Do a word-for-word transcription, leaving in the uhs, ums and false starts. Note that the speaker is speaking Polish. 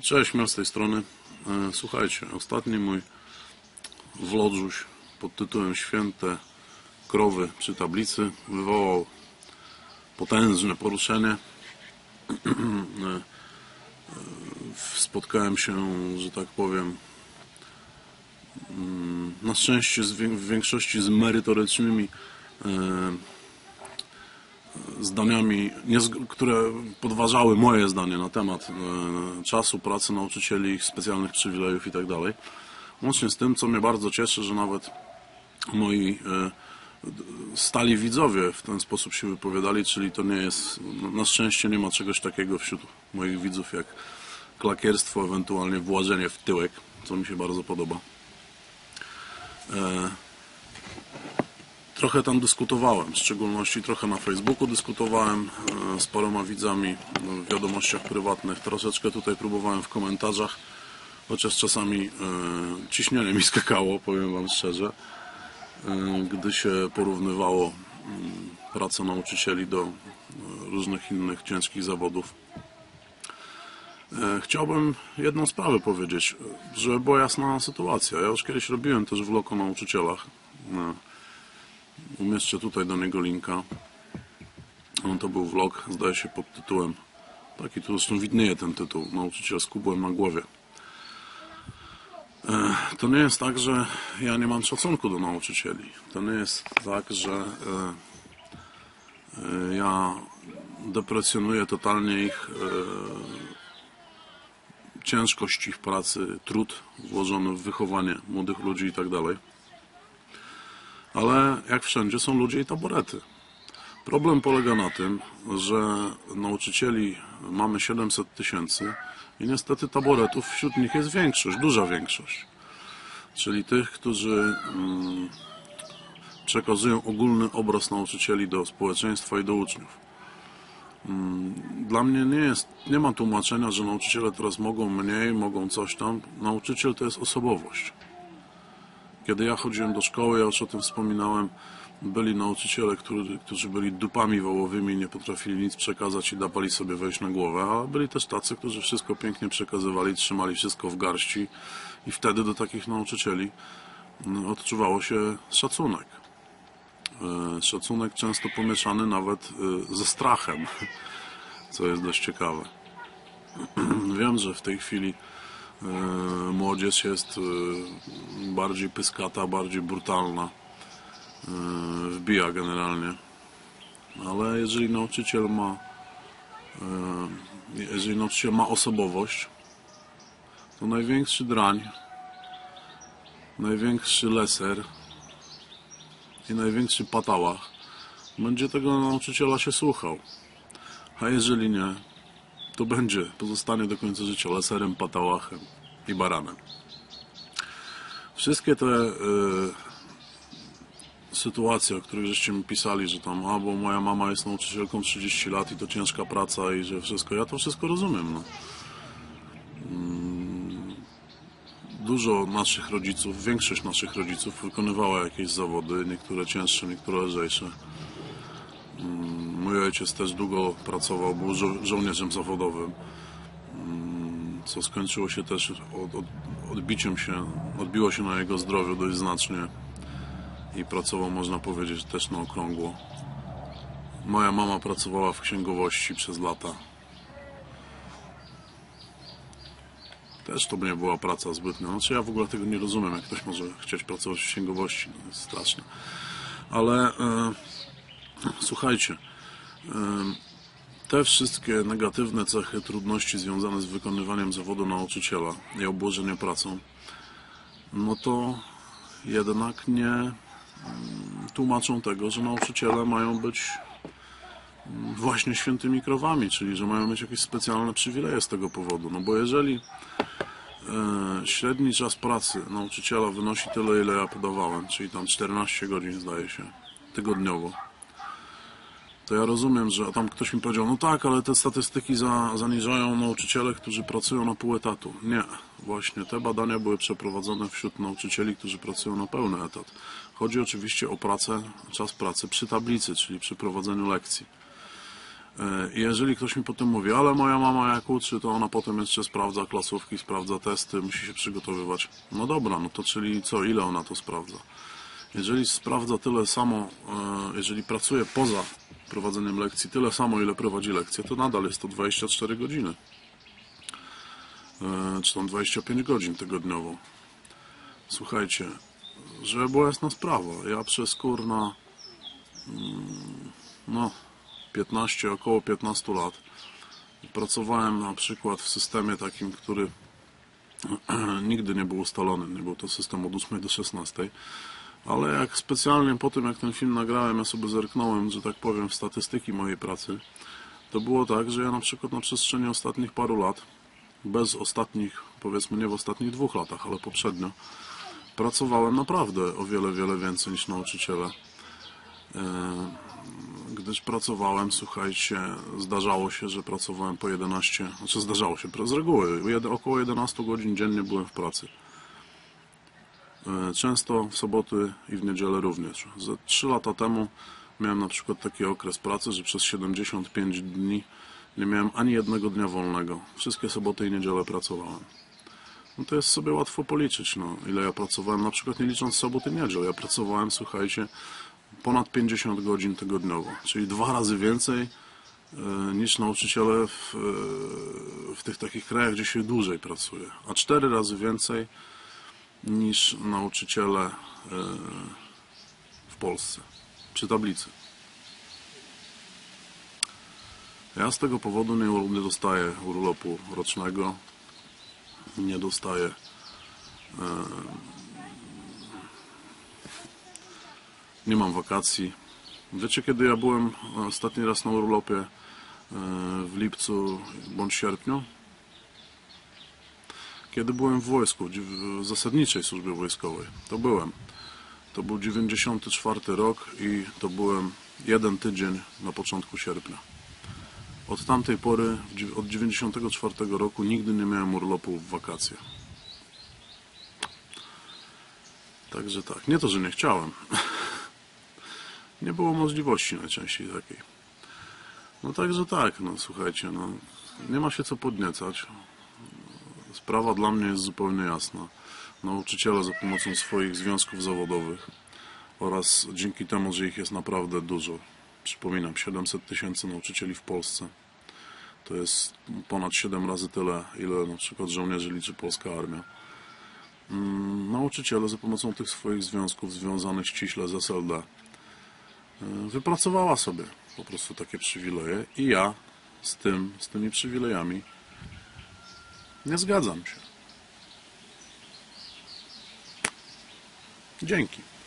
Cześć, Miał z tej strony. Słuchajcie, ostatni mój vlogżuś pod tytułem Święte krowy przy tablicy wywołał potężne poruszenie. Spotkałem się, że tak powiem, na szczęście w większości z merytorycznymi zdaniami, które podważały moje zdanie na temat czasu pracy nauczycieli, ich specjalnych przywilejów i tak dalej. Łącznie z tym, co mnie bardzo cieszy, że nawet moi stali widzowie w ten sposób się wypowiadali, czyli to nie jest, na szczęście nie ma czegoś takiego wśród moich widzów jak klakierstwo, ewentualnie włażenie w tyłek, co mi się bardzo podoba. Trochę tam dyskutowałem, w szczególności trochę na Facebooku dyskutowałem z paroma widzami w wiadomościach prywatnych, troszeczkę tutaj próbowałem w komentarzach, chociaż czasami ciśnienie mi skakało, powiem wam szczerze, gdy się porównywało pracę nauczycieli do różnych innych ciężkich zawodów. Chciałbym jedną sprawę powiedzieć, żeby była jasna sytuacja. Ja już kiedyś robiłem też vlog o nauczycielach. Umieszczę tutaj do niego linka. On to był vlog, zdaje się, pod tytułem, taki tu zresztą widnieje ten tytuł, Nauczyciel z kubłem na głowie. To nie jest tak, że ja nie mam szacunku do nauczycieli. To nie jest tak, że ja deprecjonuję totalnie ich ciężkość ich pracy, trud włożony w wychowanie młodych ludzi i tak dalej. Ale jak wszędzie są ludzie i taborety. Problem polega na tym, że nauczycieli mamy siedemset tysięcy i niestety taboretów wśród nich jest większość, duża większość. Czyli tych, którzy mm, przekazują ogólny obraz nauczycieli do społeczeństwa i do uczniów. Dla mnie nie jest, nie ma tłumaczenia, że nauczyciele teraz mogą mniej, mogą coś tam. Nauczyciel to jest osobowość. Kiedy ja chodziłem do szkoły, ja już o tym wspominałem, byli nauczyciele, którzy, którzy byli dupami wołowymi, nie potrafili nic przekazać i dawali sobie wejść na głowę, a byli też tacy, którzy wszystko pięknie przekazywali, trzymali wszystko w garści i wtedy do takich nauczycieli odczuwało się szacunek. Szacunek często pomieszany nawet ze strachem, co jest dość ciekawe. Wiem, że w tej chwili młodzież jest bardziej pyskata, bardziej brutalna, wbija generalnie, ale jeżeli nauczyciel ma jeżeli nauczyciel ma osobowość, to największy drań, największy leser i największy patałach będzie tego nauczyciela się słuchał, a jeżeli nie, to będzie, pozostanie do końca życia leserem, patałachem i baranem. Wszystkie te y, sytuacje, o których żeście mi pisali, że tam, a bo moja mama jest nauczycielką trzydzieści lat i to ciężka praca i że wszystko, ja to wszystko rozumiem. No. Dużo naszych rodziców, większość naszych rodziców wykonywała jakieś zawody, niektóre cięższe, niektóre lżejsze. Mój ojciec też długo pracował, był żo żołnierzem zawodowym, co skończyło się też od, od, odbiciem się, odbiło się na jego zdrowiu dość znacznie i pracował, można powiedzieć, też na okrągło. Moja mama pracowała w księgowości przez lata. Też to by nie była praca zbytnia. Znaczy ja w ogóle tego nie rozumiem, jak ktoś może chcieć pracować w księgowości, no jest straszne. Ale e, słuchajcie, e, te wszystkie negatywne cechy, trudności związane z wykonywaniem zawodu nauczyciela i obłożenie pracą, no to jednak nie mm, tłumaczą tego, że nauczyciele mają być właśnie świętymi krowami, czyli że mają mieć jakieś specjalne przywileje z tego powodu. No bo jeżeli e, średni czas pracy nauczyciela wynosi tyle, ile ja podawałem, czyli tam czternaście godzin, zdaje się, tygodniowo, to ja rozumiem, że tam ktoś mi powiedział, no tak, ale te statystyki za, zaniżają nauczyciele, którzy pracują na pół etatu. Nie, właśnie te badania były przeprowadzone wśród nauczycieli, którzy pracują na pełny etat. Chodzi oczywiście o pracę, czas pracy przy tablicy, czyli przy prowadzeniu lekcji. I jeżeli ktoś mi potem mówi, ale moja mama jak uczy, to ona potem jeszcze sprawdza klasówki, sprawdza testy, musi się przygotowywać. No dobra, no to czyli co, ile ona to sprawdza? Jeżeli sprawdza tyle samo, jeżeli pracuje poza prowadzeniem lekcji, tyle samo, ile prowadzi lekcje, to nadal jest to dwadzieścia cztery godziny. Czy tam dwadzieścia pięć godzin tygodniowo. Słuchajcie, żeby była jasna sprawa, ja przez kurna no piętnaście, około piętnastu lat pracowałem na przykład w systemie takim, który nigdy nie był ustalony, nie był to system od ósmej do szesnastej, ale jak specjalnie po tym, jak ten film nagrałem, ja sobie zerknąłem, że tak powiem, w statystyki mojej pracy, to było tak, że ja na przykład na przestrzeni ostatnich paru lat, bez ostatnich, powiedzmy nie w ostatnich dwóch latach, ale poprzednio, pracowałem naprawdę o wiele, wiele więcej niż nauczyciele. Gdyż pracowałem, słuchajcie, zdarzało się, że pracowałem po jedenaście, znaczy zdarzało się, z reguły, około jedenaście godzin dziennie byłem w pracy. Często w soboty i w niedzielę również. Ze trzy lata temu miałem na przykład taki okres pracy, że przez siedemdziesiąt pięć dni nie miałem ani jednego dnia wolnego. Wszystkie soboty i niedzielę pracowałem. No to jest sobie łatwo policzyć, no, ile ja pracowałem, na przykład nie licząc soboty i niedziel. Ja pracowałem, słuchajcie, ponad pięćdziesiąt godzin tygodniowo, czyli dwa razy więcej niż nauczyciele w, w tych takich krajach, gdzie się dłużej pracuje, a cztery razy więcej niż nauczyciele w Polsce, przy tablicy. Ja z tego powodu nie, nie dostaję urlopu rocznego, nie dostaję nie mam wakacji. Wiecie, kiedy ja byłem ostatni raz na urlopie? W lipcu bądź sierpniu? Kiedy byłem w wojsku, w zasadniczej służbie wojskowej. To byłem. To był dziewięćdziesiąty czwarty rok i to byłem jeden tydzień na początku sierpnia. Od tamtej pory, od dziewięćdziesiątego czwartego roku nigdy nie miałem urlopu w wakacje. Także tak, nie to, że nie chciałem. Nie było możliwości najczęściej takiej. No także tak, no słuchajcie, no nie ma się co podniecać. Sprawa dla mnie jest zupełnie jasna. Nauczyciele za pomocą swoich związków zawodowych oraz dzięki temu, że ich jest naprawdę dużo. Przypominam, siedemset tysięcy nauczycieli w Polsce. To jest ponad siedem razy tyle, ile na przykład żołnierzy liczy polska armia. Nauczyciele za pomocą tych swoich związków związanych ściśle z S L D wypracowała sobie po prostu takie przywileje i ja z tym, z tymi przywilejami nie zgadzam się. Dzięki.